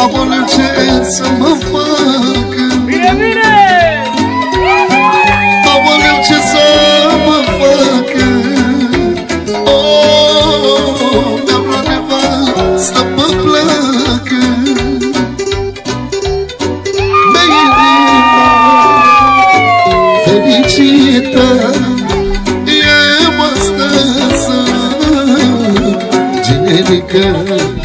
Aoleu, ce să mă facă? Bine, bine! Aoleu, ce să mă facă? Oh, mi-am luat nevastă, mă placă. Fericită eu astăzi, generică.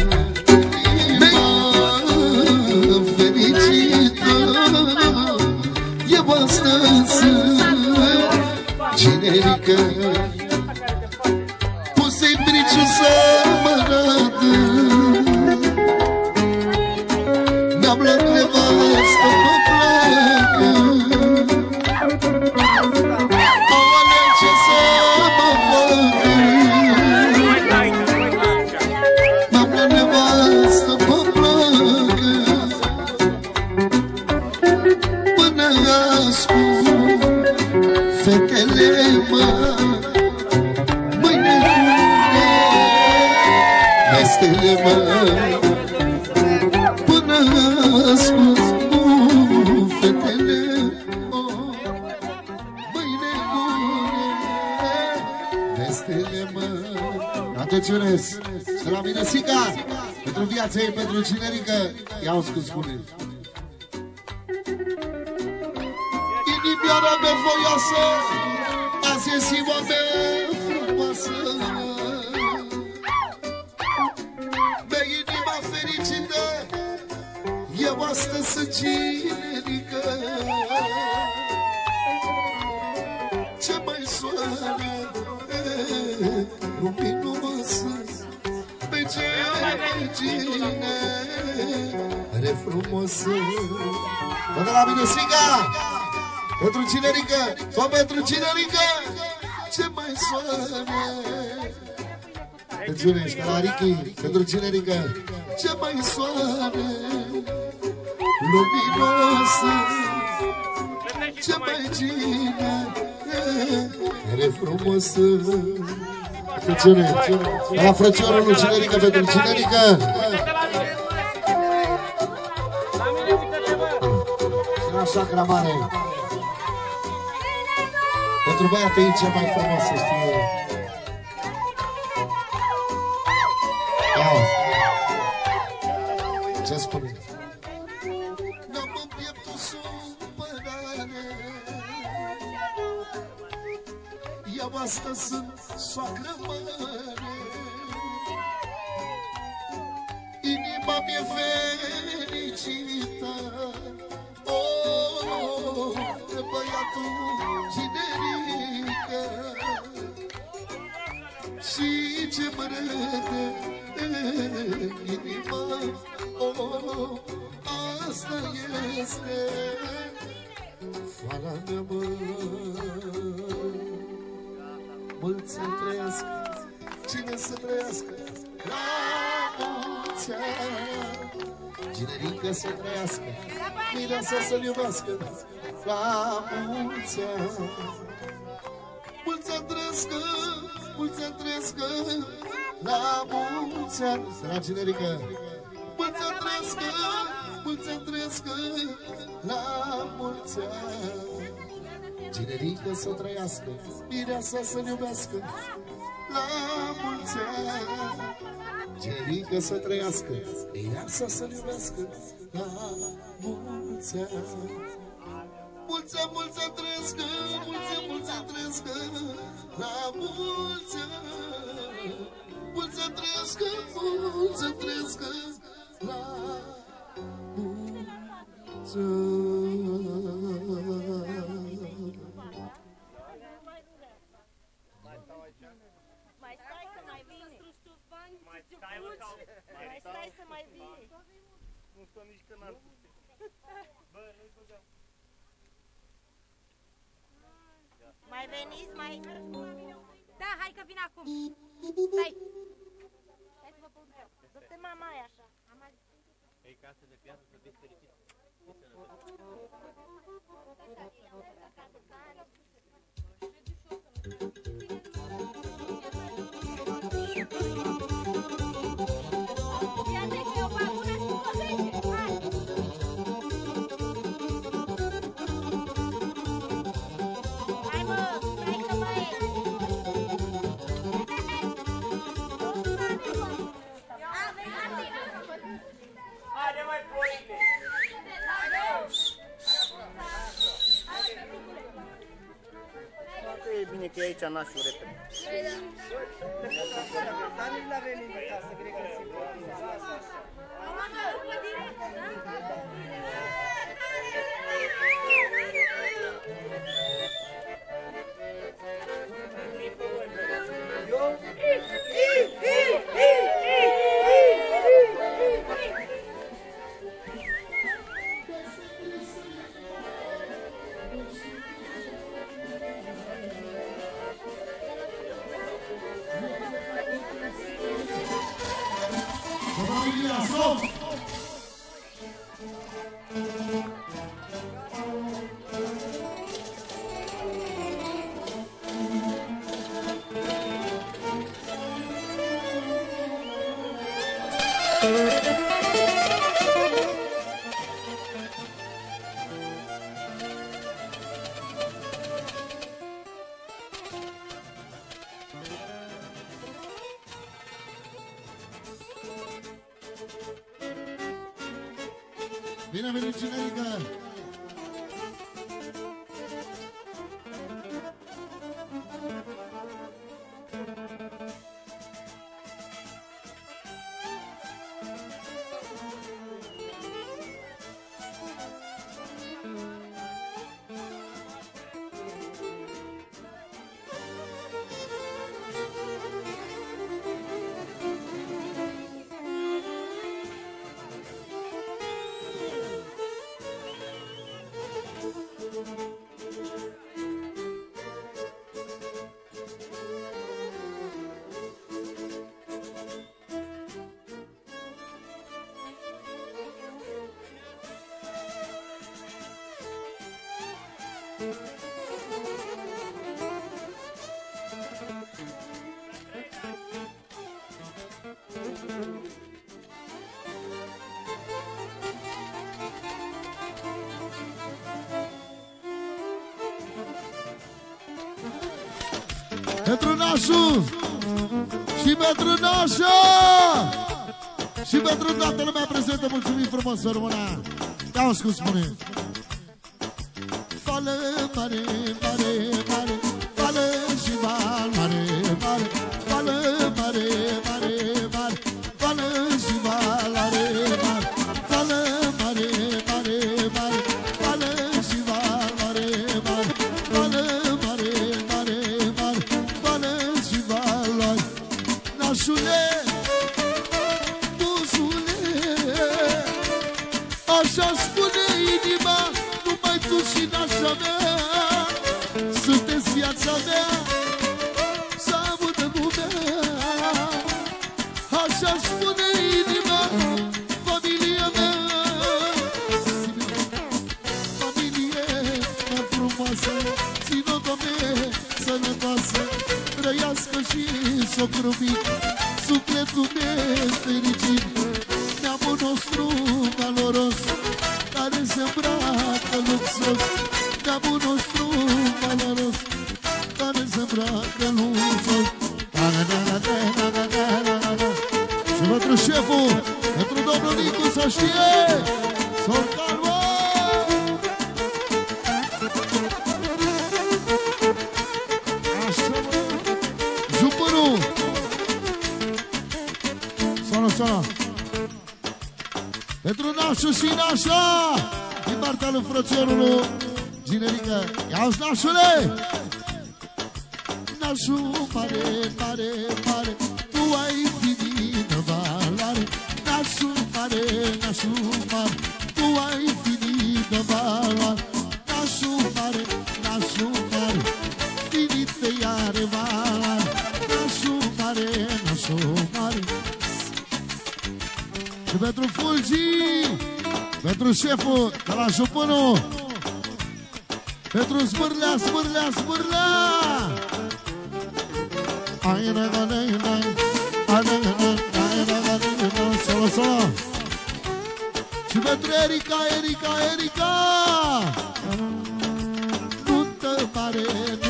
Fericită eu astăzi, generică. Puse-i briciu să mă arată. Mi-am luat nevastă, mă placă. Până ascult fetele, mâine vestele, mă. Atențiune, să la mine Sica, pentru viața ei, pentru generică. Ia-o-ți cum spune. Inimioara mea voioasă, azi e ziua mea frumoasă. Eu astăzi sunt generică. Ce mai soară luminoasă, pe genere frumoasă. Tot de la mine Siga, pentru generică, tot pentru generică. Ce mai soară. Atențiune, și de la Ricky, pentru generică. Ce mai soare luminoasă, ce mai genere frumoasă. Atențiune, la frățiorul lui generică, pentru generică. Și la soacra mare. Pentru băiatul ei cea mai frumoasă, știe. Ce spune? N-am în pieptul supărare. Eu astăzi sunt soacră mare. Inima mi-e fericită. Oh, de băiatul generică. Și ce-mi râde inima, oh, asta este fala mea, mă. Mulți să trăiască, cine să trăiască la mulți ani. Generică să trăiască, mireasa să-l iubească la mulți ani. Mulți să trăiască, mulți să trăiască la mulți ani. La generică. Mulți să trăiască, mulți să trăiască la mulți ani. Generică să trăiască, mireasa să-l iubească la mulți ani. Generică să trăiască, mireasa să-l iubească la mulți ani. Mulți ani, mulți ani trăiască, mulți ani, mulți ani trăiască la mulți ani. Mulți ani trăiască, mulți ani trăiască la mulți Mai stai că mai vine. Mai stai să mai vine. Nu stau nici că n-ar putea. Bă, nu-i băgăm. Mai veniți, mai... Da, hai că vin acum. Stai. Hai să vă pun eu. Du-te mama aia așa. Ei, casă de piață să fiți fericit. Ia de că eu fac una și 20. e bine că e aici nașul repede. Dar nici n-a venit ca să cred că sigur. Bine venit, Cinerică! Pentru nașul și pentru nașa și pentru toată lumea prezentă, mulțumim frumos, rămâna. Ia-o cum spune. Fală mare, mare, mare, fală și val mare, mare, fală mare, mare, mare, fală și val mare, mare, fală mare, mare, mare, fală și val mare, mare, fală mare, mare, mare, fală și val mare. Nașule, așa spune inima, numai tu și nașa mea sunteți viața mea, să audă lumea. Așa spune inima, familia mea, familie mea frumoasă, țin-o, Doamne, sănătoasă, trăiască și socru mic, sufletul meu fericit, neamul nostru valoros, care se îmbracă luxos, neamul nostru valoros, care se îmbracă luxos. Și pentru șeful, pentru domnul Nicu, să știe, s-o calmă! Așa, jupărul! Sono! Pentru nașul și nașa, din partea lui frățiorului Ginerică. Ia-uzi, nașule! Nașul mare, mare, mare, tu ai infinit valoare. Nașul mare, tu ai infinit valoare. Nașul mare, infinit te are valoare. Nașul mare. Și pentru Fulgi, pentru șeful de la Jupânu, pentru Zbârlea. Solo. Și pentru Erica. Nuntă mare,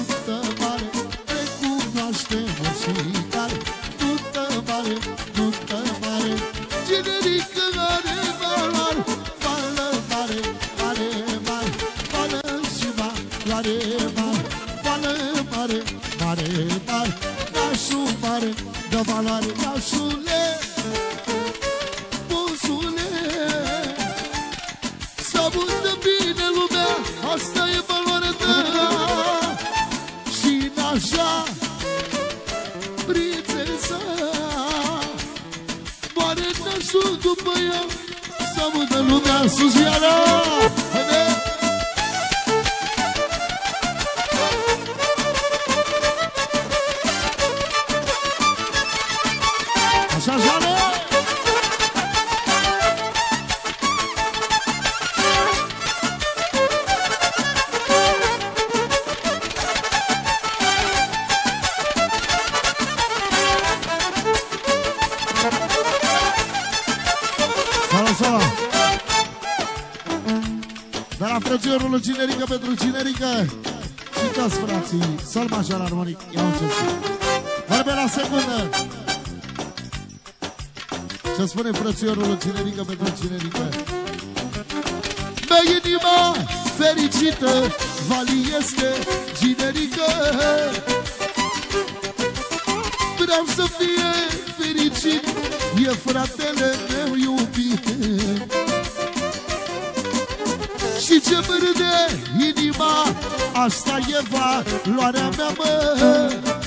recunoaște muzical. Nuntă mare, Generică are valoare. Fală mare, fală și valoare mare, fală mare. mare, mare, nașul mare, de valoare, nașule, buzule. Să audă bine lumea, asta e valoarea ta. Și nașa, prințesa, moare nașul după ea. Să audă lumea, sus iară. Așa, Jane! Sala! De la frățiorul Cinerică pentru Cinerică și toți frații, sol major armonic, iau ce sunt. Vorbe la secundă. Ce spune frățiorul Cinerică pentru Cinerică? Mea inima fericită, Vali este Cinerică. Vreau să fie fericit, e fratele meu iubit. Și ce vârde inima, asta e valoarea mea, mă.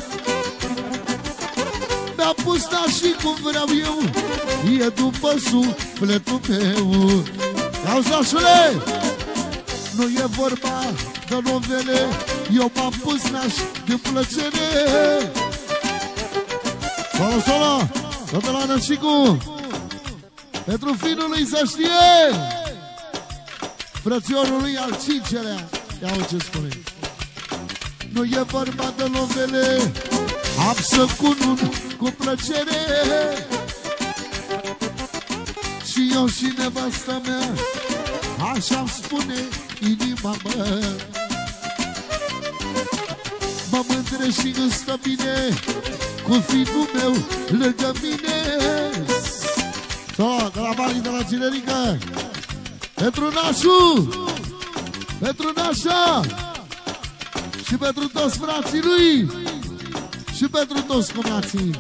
Mi-a pus nașii cum vreau eu, e după sufletul meu. Auzi, nașule, nu e vorba de novele, eu m-am pus naș din plăcere. Solo, solo, tot la Nășicu, pentru finul lui să știe, frățiorul lui al cincelea. Ia-o ce spune. Nu e vorba de novele, am să cunun cu plăcere. Și eu și nevasta mea, așa-mi spune inima mea. Mă mândre și îmi stă bine cu fiul meu lângă mine. Tot, de la banii de la Cinerică, pentru nașul, pentru nașa și pentru toți frații lui și pentru toți cumnații.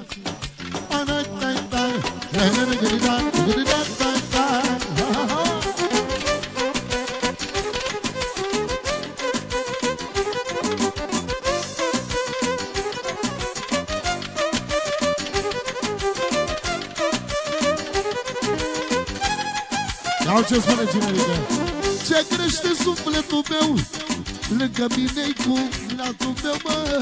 Iau ce spune Cinerică. Ce crește sufletul meu, lângă mine-i cumnatul meu, mă.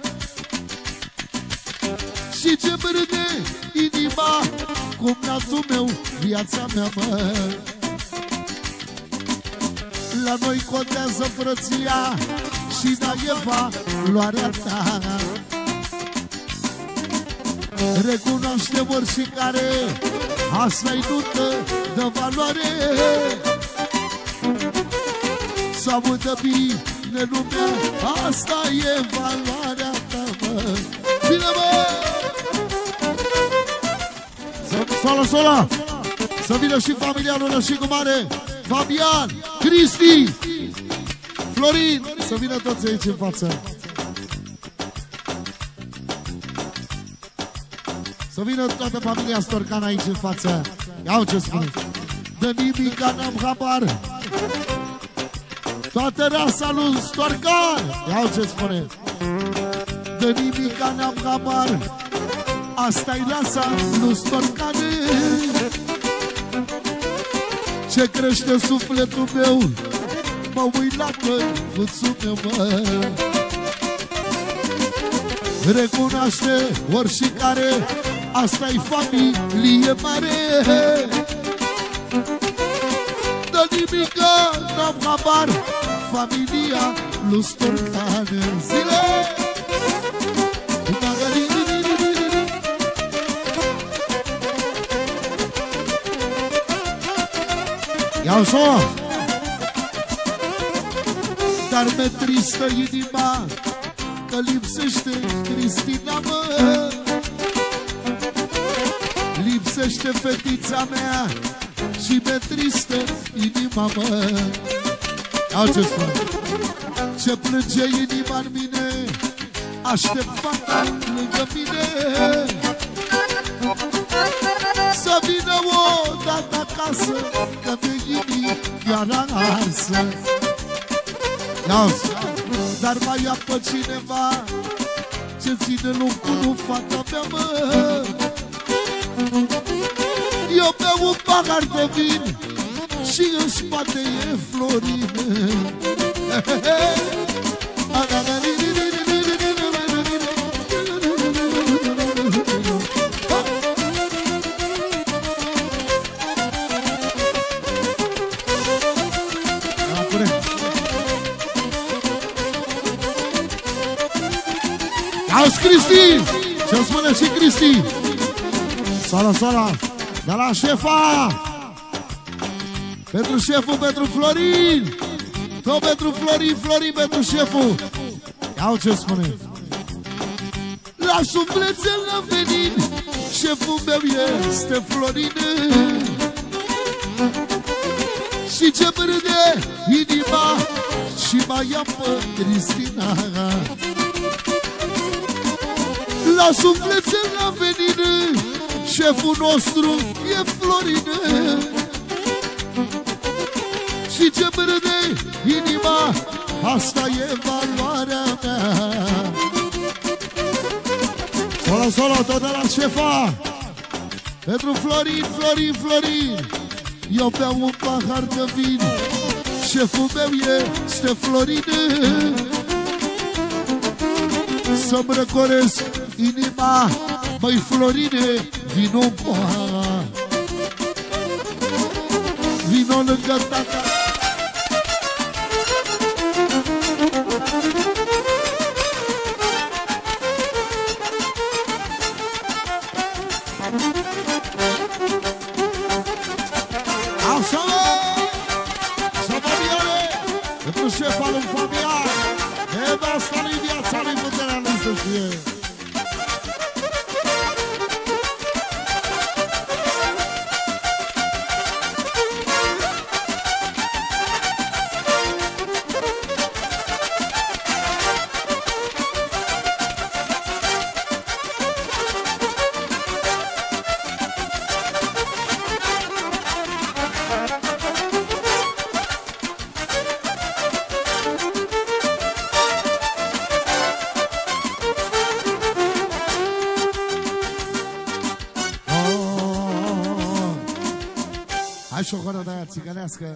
Și ce vârde inima, cumnatul meu, viața mea, mă. La noi contează frăția și naieva luarea ta. Recunoaște oricare, asta-i nuntă de valoare. Să audă bine lumea, asta e valoarea ta, mă. Bine, mă! Sola, sola! Să vină și familia lui Nășicu Mare, Fabian, Cristi, Florin, să vină toți aici în față. Să vină toată familia Storcan aici în față. Iau ce spune. De nimica n-am habar, toată rasa lui Storcan. Iau ce spune. De nimica n-am habar, asta-i rasa lui Storcan. Ce crește sufletul meu, mă uit la căruțul meu, mă. Recunoaște oricare, asta-i familie mare. De nimica n-am habar, familia lui Storcan. Zile! Iau-o! Dar mi-e tristă inima că lipsește Cristina, mă. Lipsește fetița mea și mi-e tristă inima, mă. Iau ce spun. Ce plânge inima în mine, aștept fata lângă mine să vină o dată acasă, că mi-e inimioara arsă. Dar mai ia pe cineva ce ține lucrul fata mea, mă. Eu beau un pahar de vin și în spate e Florin. Auzi, Cristi! Ce-o spune și Cristi? Sala, sala! De la șefa! Pentru șeful, pentru Florin! Tot pentru Florin, Florin pentru șeful! Iau ce spune! La sufletel la venin, șeful meu este Florin. Și ce râde inima și mai ia pe Cristina. La sufletel la venin, șeful nostru e Florin. Și ce râde inima, asta e valoarea mea. Solo, solo, tot de la șefa. Pentru Florin, Florin, Florin. Eu beau un pahar de vin, șeful meu este Florin. Să-mi răcoresc inima, măi Florine, vino-n pahar, vino lângă tata. Șeful lui Fabian, nevasta lui, viața lui, puterea lui să știe. Hai și o horă de aia țigănească.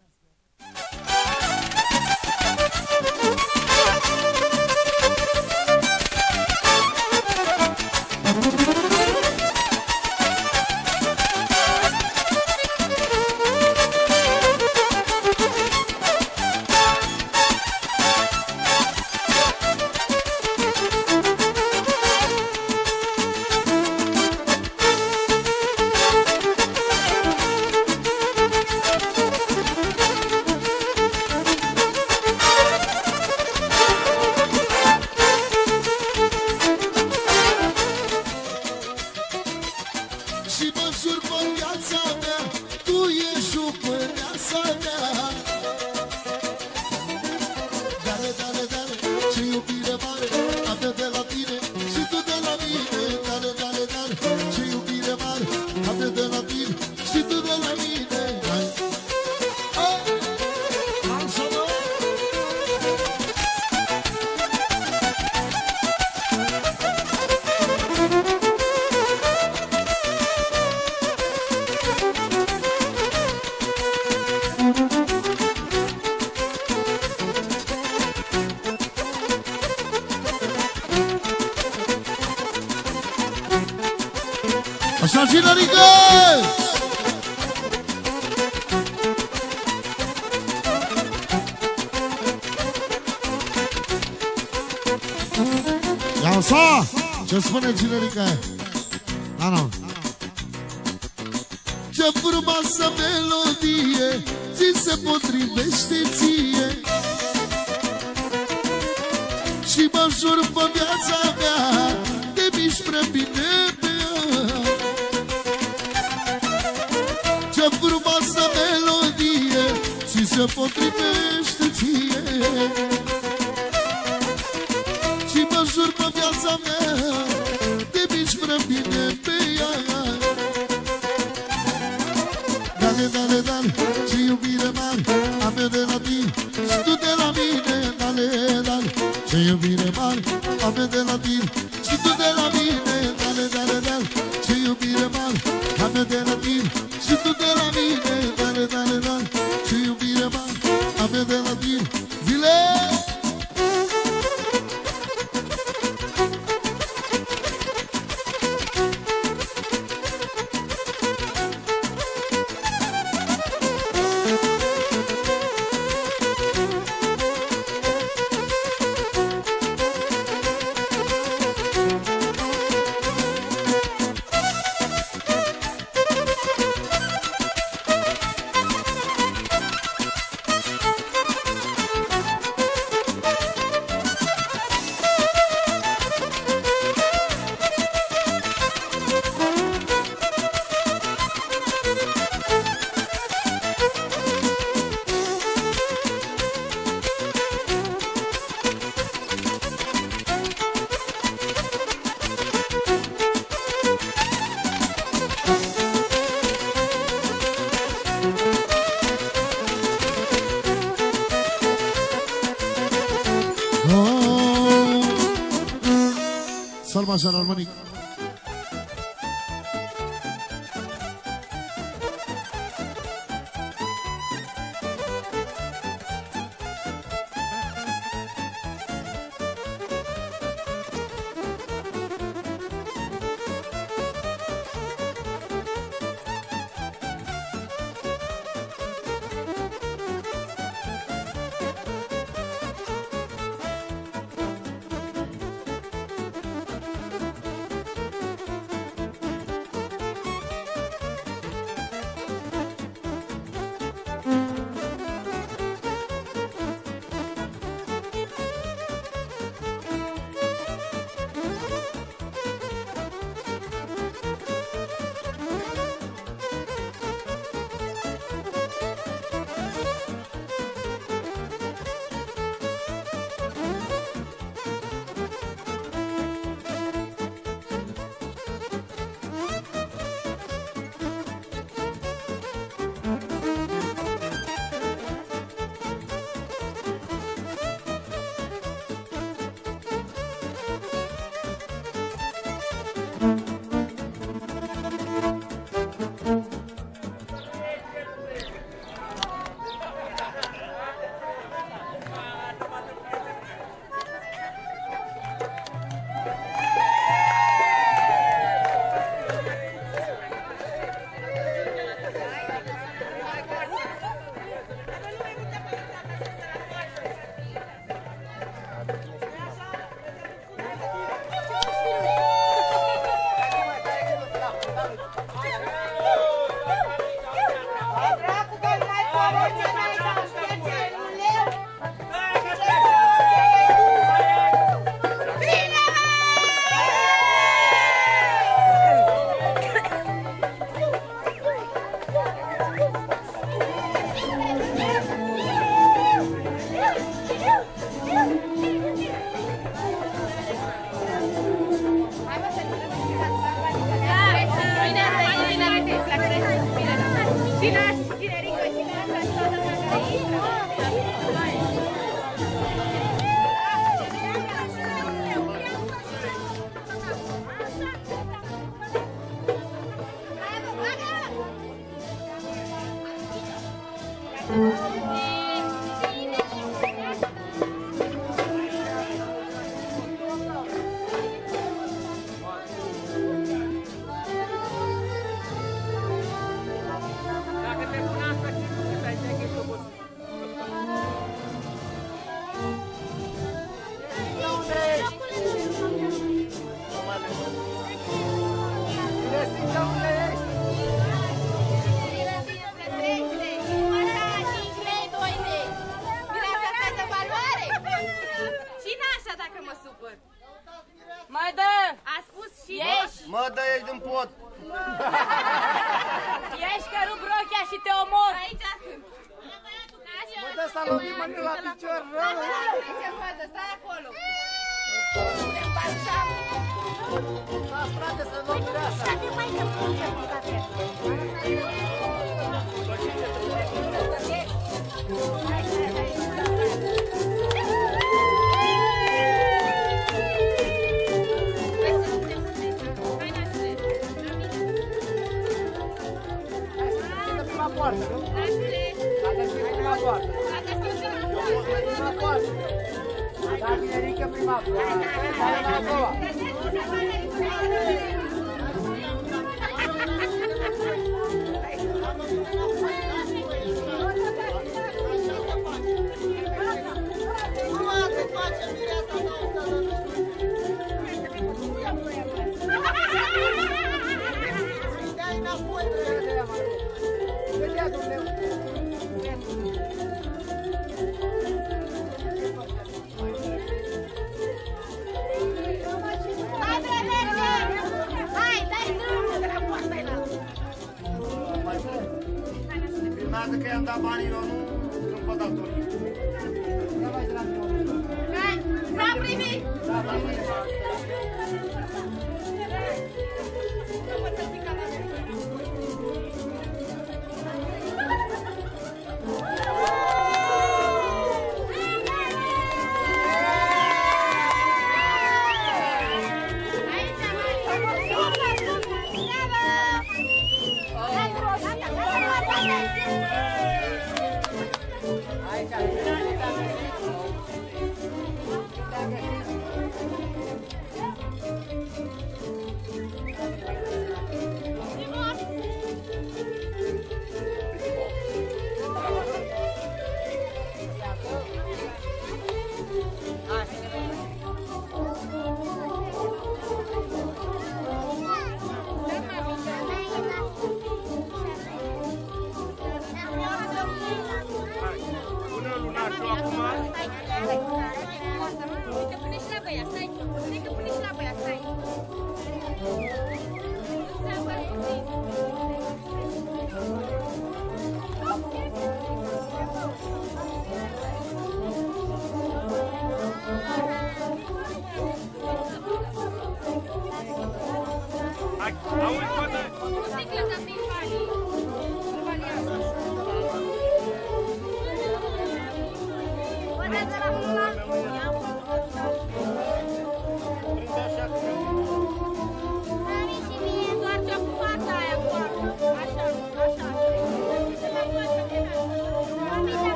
Așa și nărică! Ia-o sa! Ce spune Cinerică? Da, nu. Ce frumoasă melodie ți se potrivește ție și mă jur pe viața mea te miști prea bine pe ea. Ce frumoasă melodie ți se potrivește ție și mă jur pe viața mea, de mici vrem bine pe ea. Dale, dale, dale, ce iubire mare am eu de la tine și tu de la mine. Dale, dale, ce iubire mare am eu de la tine și tu de la mine. Dale, dale, dale, ce iubire mare am eu de la tine și tu de la mine. Dale, dale, dale, ce iubire mare am eu de la tine. Zile! Salma Jean Armani. Mai dă! A spus și ieși! Mă, dă, ieși din pod! Ieși că rup rochia și te omor! Aici sunt! Mă, dă să lovim mâinile la picior! Stai acolo! Dați frate să nu vrea așa. Poate mai să plângem cu cafea. Filmează că i-am dat banii, eu nu pot da tot. S-a primit!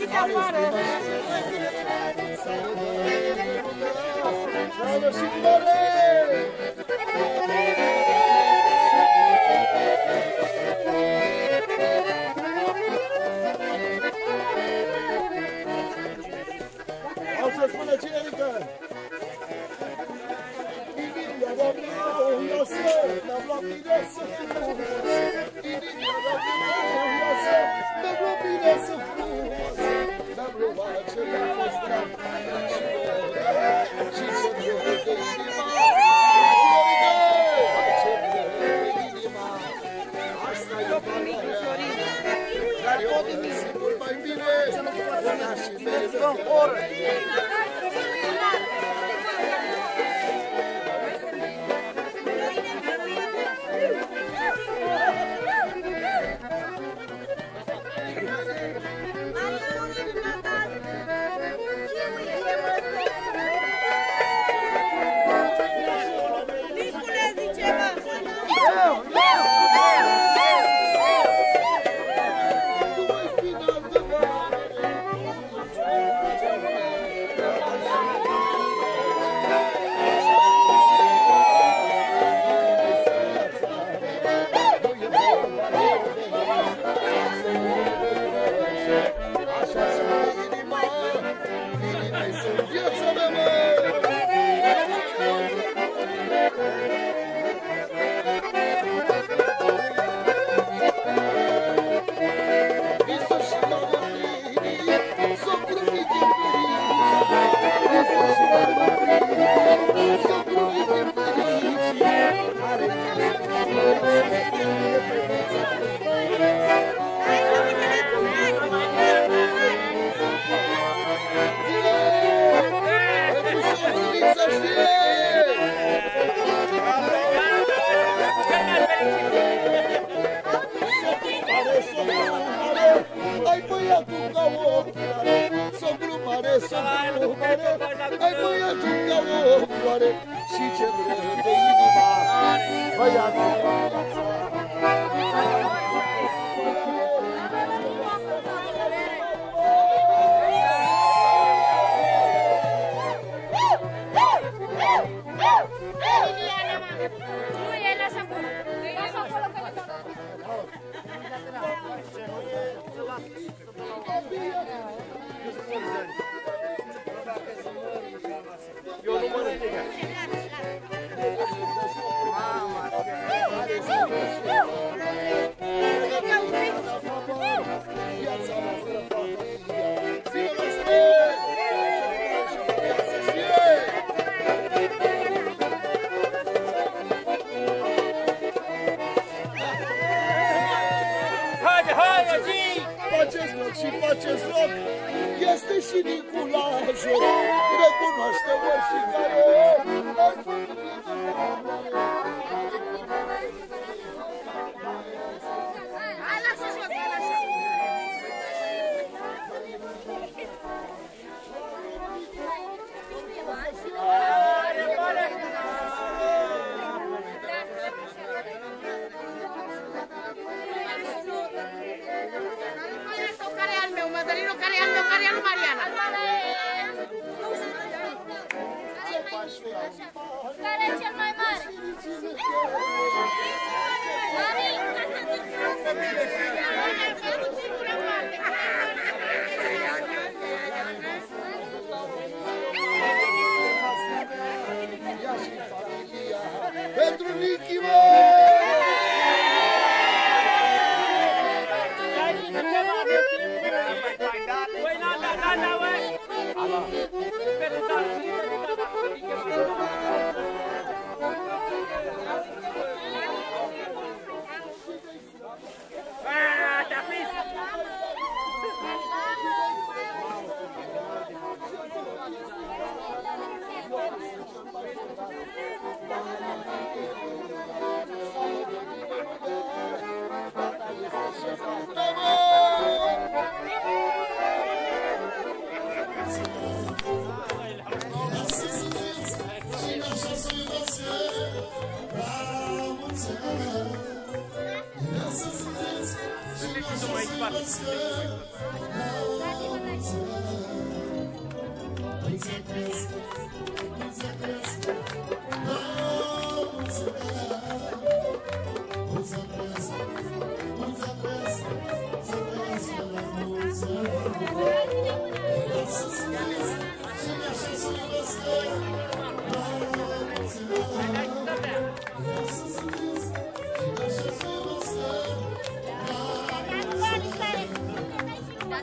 ieșiți afară! Bravo și mare! Au să spună cine ridică? Inimia mea miroasă, mi-am luat mireasă frumoasă. Inimia mea miroasă, mi-am luat mireasă frumoasă. Mi-am luat ce mi-a fost drag și ora și ce vreo de inima. Ce vreo de inima, asta e valoarea. Dar eu sigur mai bine, una și mereu. Ai băiatul ca o floare, socru mare, ai băiatul ca o floare și ce vreo de inima, băiatul ca viața. Nu e, lasă acolo. Lasă acolo că Eu nu mănânc de gata. Faceți loc și faceți loc, este și Niculajul, recunoaște oricare, ai făcut hai, lasă jos, hai, lasă. Care e al meu, Mădălinu, care e al meu, care e al lui Mariana? Care e cel mai mare? Mami, pentru Nichi, mă! Te-a prins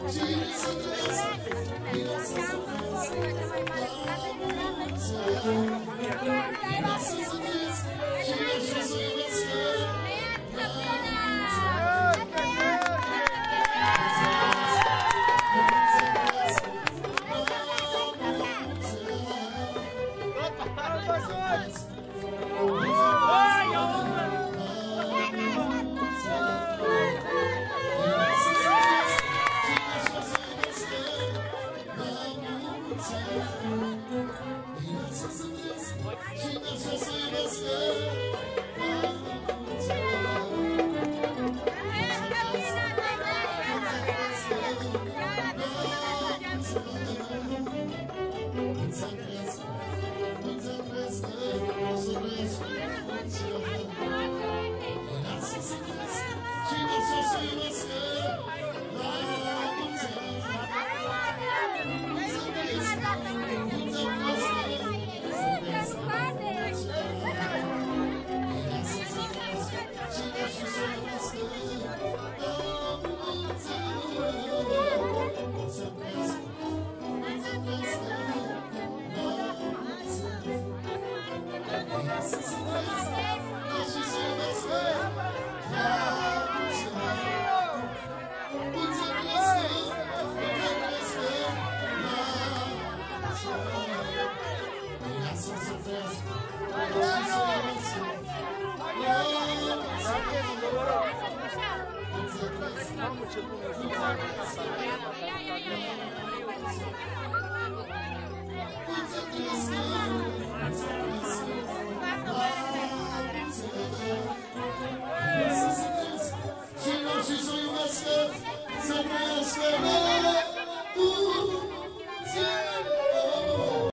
Mamă, ce bun e.